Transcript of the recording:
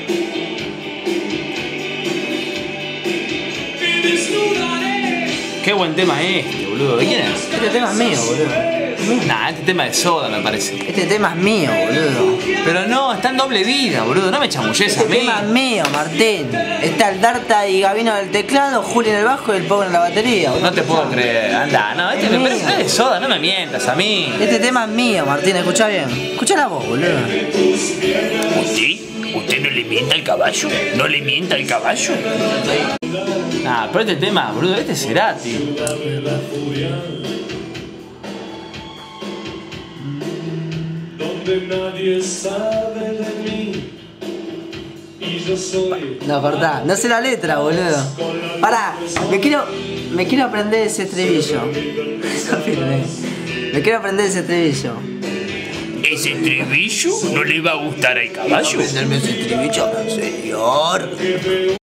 Qué buen tema este, boludo. ¿De quién es? Este tema es mío, boludo. Nah, este tema de Soda me parece. Este tema es mío, boludo. Pero no, está en doble vida, boludo. No me chamulles a Este mí. tema es mío, Martín. Está el Darta y Gabino en el teclado, Juli en el bajo y el Pogo en la batería, boludo. No te puedo creer. Anda, no, este me parece de Soda, no me mientas a mí. Este tema es mío, Martín, escuchá bien. Escuchá la voz, boludo. ¿Usted no le mienta al caballo? ¿No le mienta al caballo? Ah, pero este tema, boludo, este es Cerati. Nadie sabe de mí y yo soy. No, cortá, no sé la letra, boludo. Pará, me quiero aprender ese estribillo. Me quiero aprender ese estribillo. ¿Ese estribillo no le va a gustar al caballo? ¿Aprenderme ese estribillo, señor?